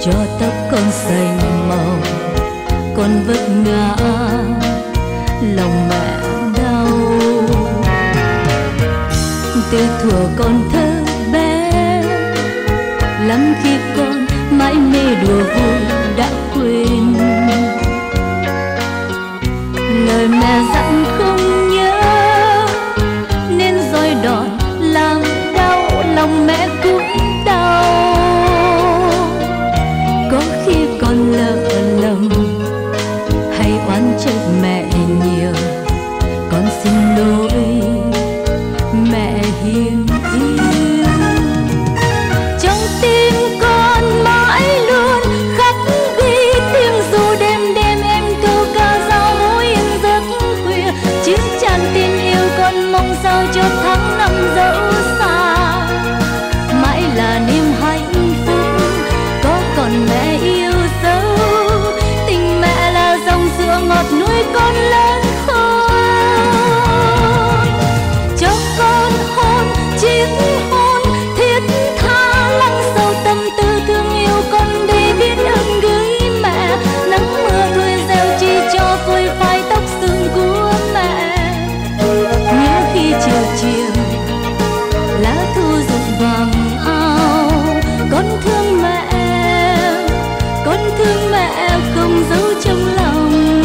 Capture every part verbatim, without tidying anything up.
cho tóc con xanh màu, con vấp ngã lòng mẹ đau. Từ thuở con thơ bé lắm khi con mãi mê đùa vui đã quên lời mẹ dặn không nhớ, nên roi đòn làm đau lòng mẹ cũng đau. Có khi con lỡ lầm hay oán trách mẹ nhiều, con xin lỗi mẹ hiền yêu. Trong tim con mãi luôn khắc ghi tiếng ru đêm đêm em câu ca dao mối yên giấc khuya, chứ tràn tin yêu con mong sao cho tháng năm dẫu xa mãi là niềm hạnh phúc. Có còn mẹ yêu dấu, tình mẹ là dòng sữa ngọt nuôi con lớn khôn. Cho con hôn chiếc hôn thiết tha lắng sâu tâm tư thương yêu con để biết ơn gửi mẹ. Nắng mưa thôi gieo chi cho phôi phai tóc xương của mẹ. Nhớ khi chiều chiều lá thu rụng vàng ao, con thương mẹ, con thương mẹ không giấu trong lòng.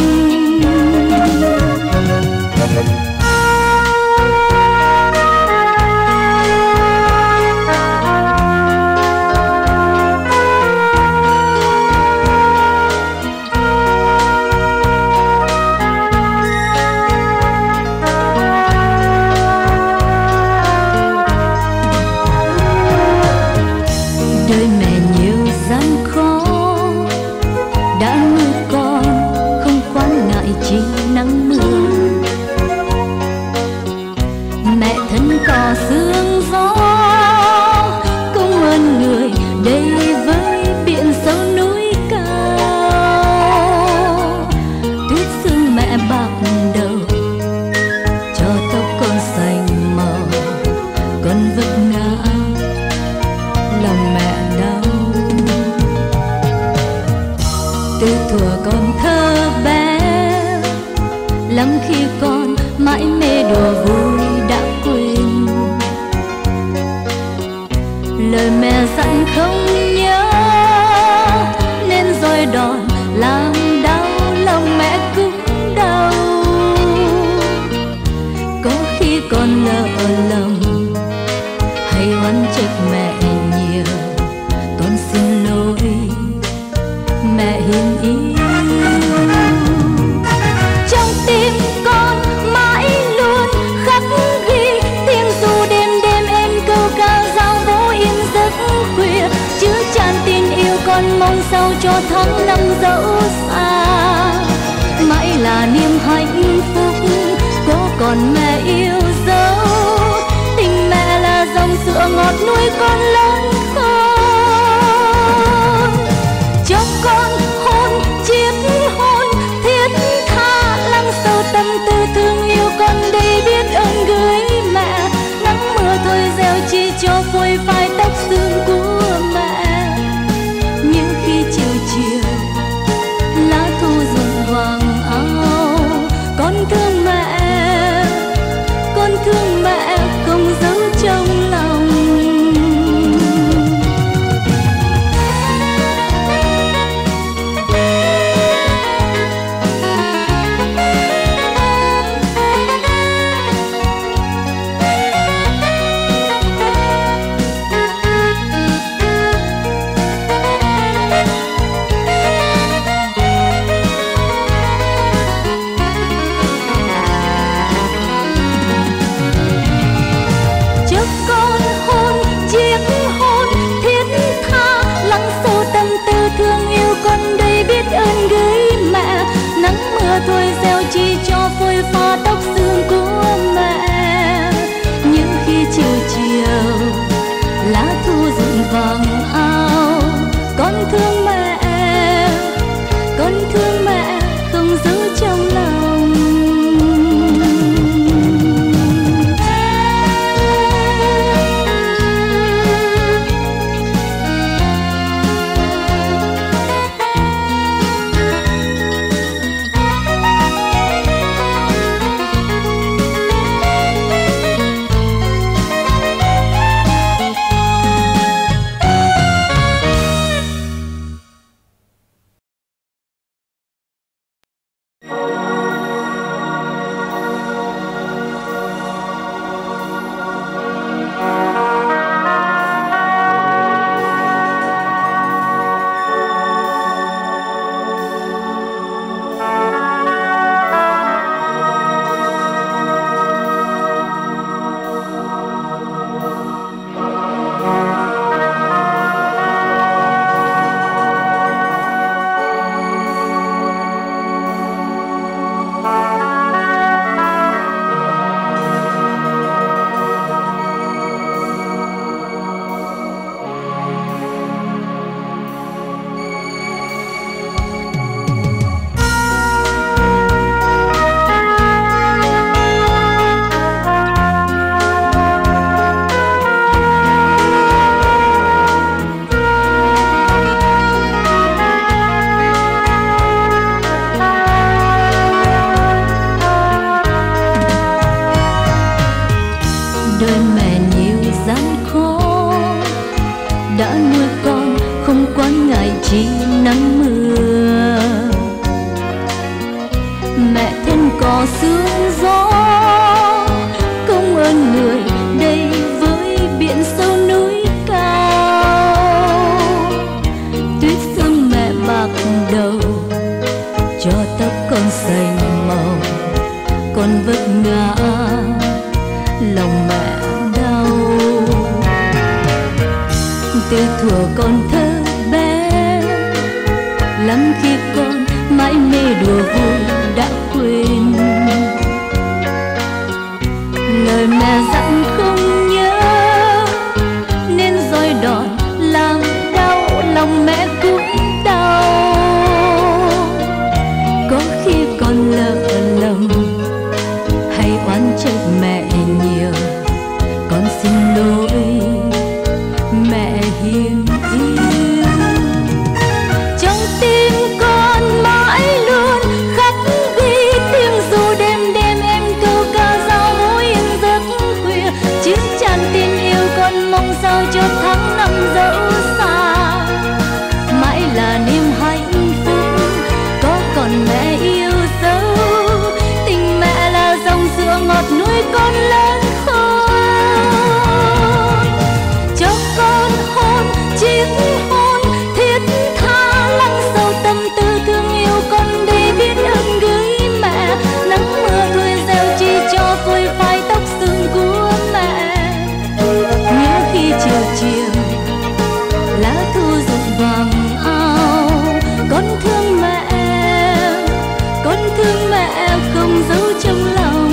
Đời mẹ nhiều gian khó đã nuôi con không quán ngại chi nắng mưa. Mẹ thân cỏ sương gió công ơn người đây với biển sâu núi cao. Tuyết sương mẹ bạc đầu cho tóc con xanh màu, con vấp ngã lòng mẹ đau. Từ thuở con thơ bé lắm khi con mãi mê đùa vui đã quên lời mẹ dặn không nhớ, nên roi đòn làm đau lòng mẹ cũng đau. Có khi con lỡ lầm hay oán trách mẹ nhiều, con xin lỗi mẹ hiền yêu. Trong tim con mãi luôn khắc ghi tiếng ru đêm đêm em câu ca dao vỗ yên giấc khuya, chứa tràn tin yêu con mong sao cho tháng năm dẫu xa mãi là niềm hạnh phúc. Có còn mẹ yêu dấu, tình mẹ là dòng sữa ngọt nuôi con lớn khôn. Cho con hôn chiếc hôn thiết tha lắng sâu tâm tư thương yêu con đây biết ơn gửi mẹ. Nắng mưa thôi gieo chi cho phôi phai tóc xương của mẹ. Nhưng khi chiều chiều lá thu rụng vàng áo, con thương mẹ, con thương mẹ không giấu trong lòng. nắng mưa. Mẹ thân cỏ sương gió, công ơn người đây với biển sâu núi cao. Tuyết sương mẹ bạc đầu, cho tóc con xanh màu, con vấp ngã lòng mẹ đau. Từ thuở con thơ bé, lắm khi con mãi mê đùa vui đã quên. Lời mẹ dặn không nhớ, nên roi đòn làm đau lòng mẹ cũng đau. Có khi con lỡ lầm hay oán trách mẹ nhiều, con xin lỗi mẹ hiền yêu. Trong tim con mãi luôn khắc ghi tiếng ru đêm đêm em câu ca dao mối yên giấc khuya. Chứa tràn tin yêu con mong sao cho tháng năm dẫu xa, mãi là niềm hạnh phúc có còn mẹ yêu dấu. Tình mẹ là dòng sữa ngọt nuôi con lớn khôn, cho con hôn chiếc hôn thiết tha lắng sâu tâm tư thương yêu con đây biết ơn gửi mẹ. Nắng mưa thôi gieo chi cho phôi phai tóc xương của mẹ. Nhớ khi chiều chiều lá thu rụng vàng ao, con thương mẹ, con thương mẹ không giấu trong lòng.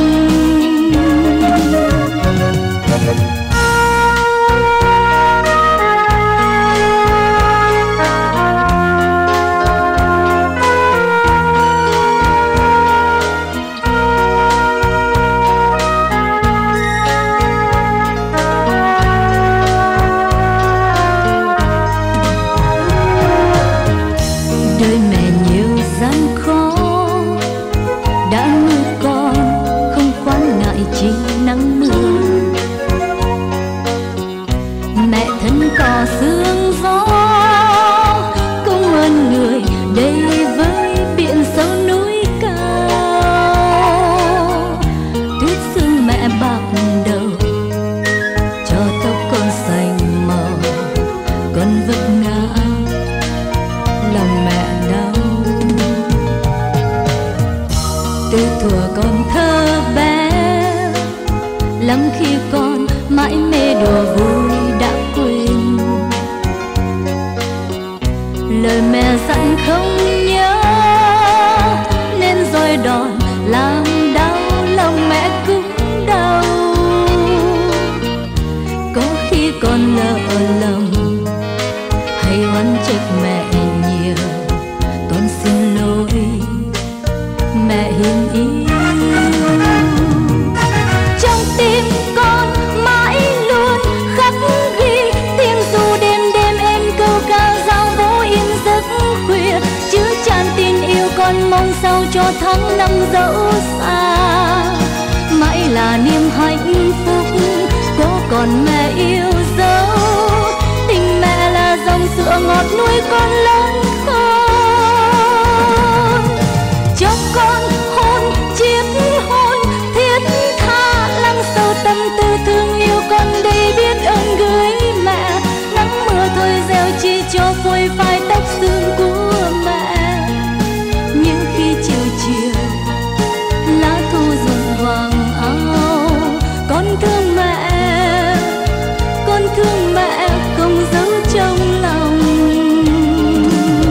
Đời mẹ nhiều gian khó, đã nuôi con không khoan ngại chi nắng mưa. Mẹ thân cỏ sương gió, công ơn người đây với biển sâu núi cao. Tuyết sương mẹ bạc đầu, cho tóc con xanh màu, con vấp ngã lòng mẹ đau. Từ thuở con thơ bé, lắm khi con mãi mê đùa vui đã quên. Lời mẹ dặn không nhớ, nên roi đòn làm đau lòng mẹ cũng đau. Có khi con lỡ lầm hay oán trách mẹ nhiều, con xin lỗi mẹ hiền yêu. Trong tim con mãi luôn khắc ghi tiếng ru đêm đêm em câu ca dao vỗ yên giấc khuya. Chứa tràn tin yêu con mong sao cho tháng năm dẫu xa, mãi là niềm hạnh phúc có còn mẹ yêu dấu. Tình mẹ là dòng sữa ngọt nuôi con lớn khôn, cho con hôn chiếc hôn thiết tha lắng sâu tâm tư thương yêu con đây biết ơn gửi mẹ. Nắng mưa thôi gieo chi cho phôi phai tóc xương của mẹ. Nhưng khi chiều chiều lá thu rụng vàng áo, con thương mẹ, con thương mẹ không giấu trong lòng.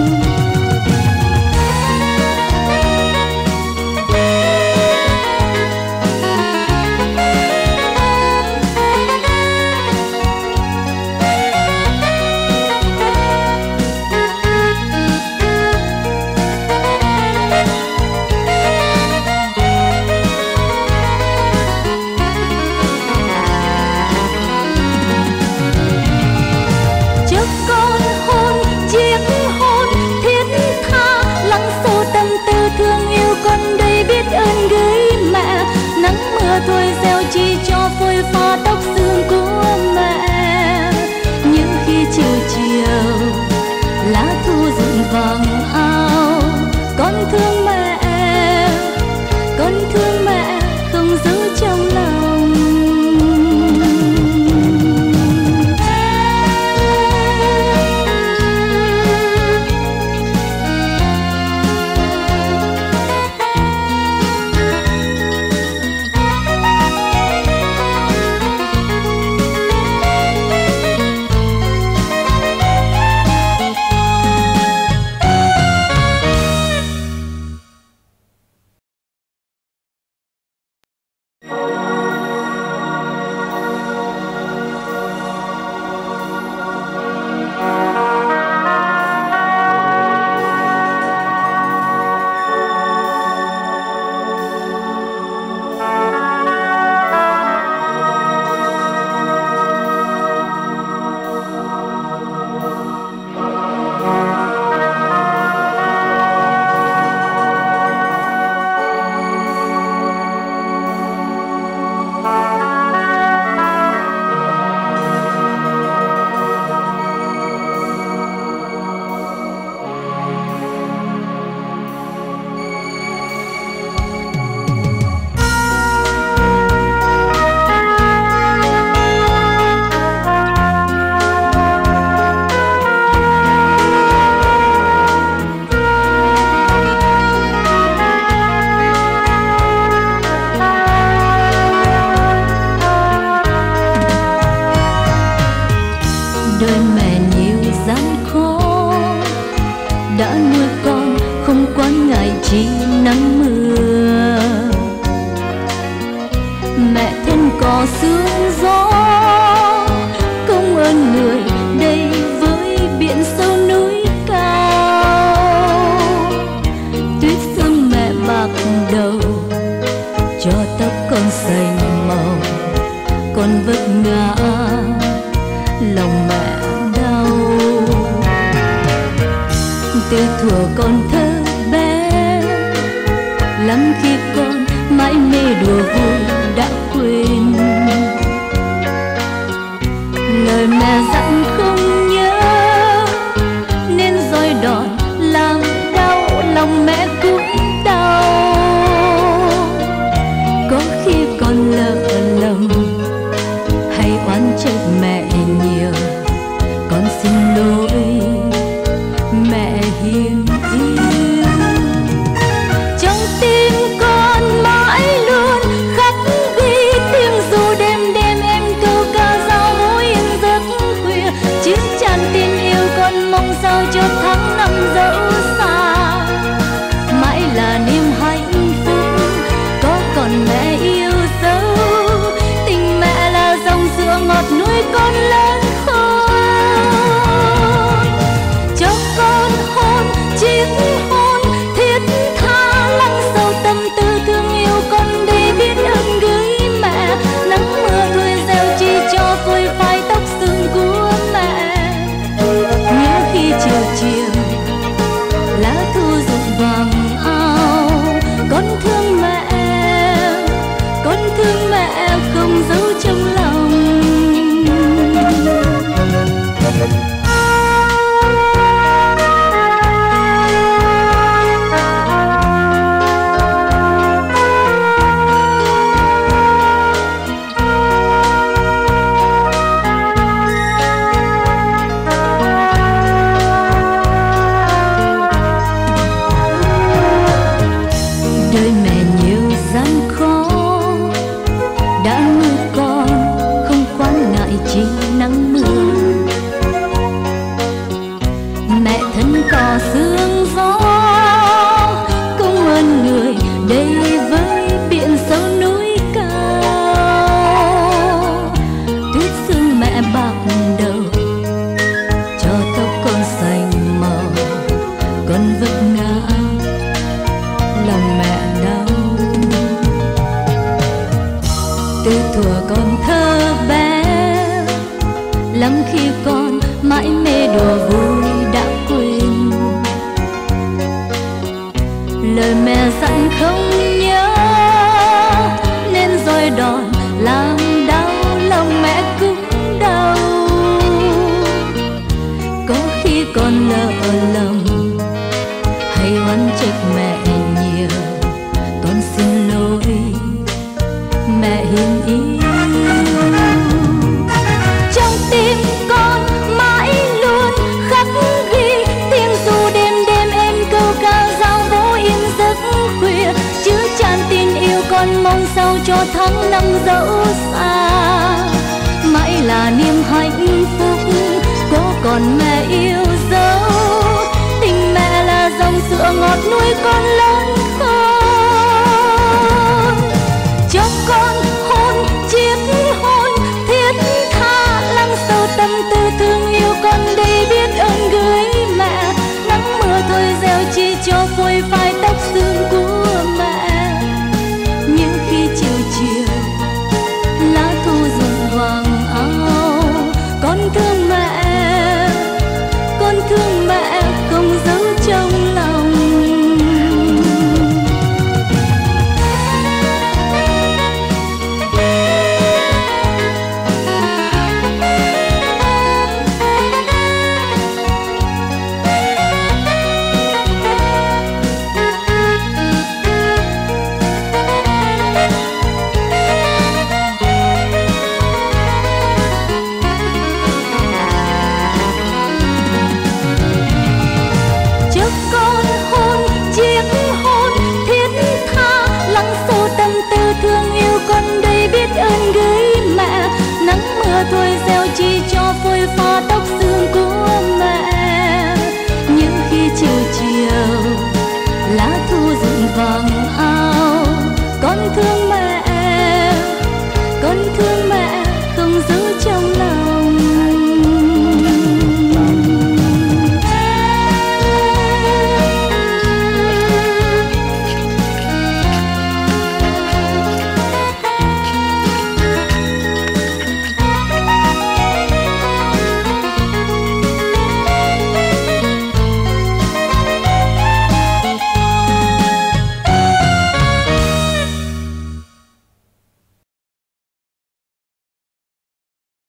đã nuôi con không quán ngại chi nắng mưa. Mẹ thân cỏ sương gió công ơn người đây với biển sâu núi cao. Tuyết sương mẹ bạc đầu cho tóc con xanh màu, con vấp ngã lòng mẹ đau. Từ thuở con thơ bé lắm khi con mãi mê đùa vui đã quên lời mẹ dặn không nhớ, nên roi đòn làm đau lòng mẹ cũng đau. Có khi con lỡ lầm hay oán trách mẹ nhiều, con xin lỗi mẹ hiền yêu. Trong tim con mãi luôn khắc ghi tiếng ru đêm đêm em câu ca dao mối yên giấc khuya, chứ tràn tin yêu con mong sao cho tháng năm dẫu xa mãi là niềm hạnh phúc. Có còn mẹ yêu dấu, tình mẹ là dòng sữa ngọt nuôi con lớn khôn. Cho con hôn chiếc hôn thiết tha lắng sâu tâm tư thương yêu con đi biết ơn gửi mẹ. Nắng mưa thôi gieo chi cho phôi phai tóc sương của mẹ. Nhớ khi chiều chiều lá thu rụng vàng ao, con thương mẹ, con thương mẹ không giấu trong lòng. Đời mẹ nhiều gian khó đã nuôi con không quán ngại chi nắng mưa. Mẹ thân cỏ sương gió công ơn người đây với biển sâu núi cao. Tuyết sương mẹ bạc đầu cho tóc con xanh màu, con vấp ngã lòng mẹ đau. Từ thuở con thơ bé lắm khi con mãi mê đùa vui đã quên lời mẹ dặn không nhớ, nên roi đòn làm đau lòng mẹ cũng đau. Có khi con lỡ lầm hay oán trách mẹ nhiều, con xin lỗi mẹ hiền yêu. Trong tim con mãi luôn khắc ghi tiếng ru đêm đêm em câu ca dao vỗ yên giấc khuya, chứa tràn tin yêu con mong sao cho tháng năm dẫu xa mãi là niềm hạnh phúc. Có còn mẹ yêu dấu, tình mẹ là dòng sữa ngọt nuôi con lớn khôn. Cho con hôn chiếc hôn thiết tha lắng sâu tâm tư thương yêu con đây biết ơn gửi mẹ. Nắng mưa thôi gieo chi cho phôi phai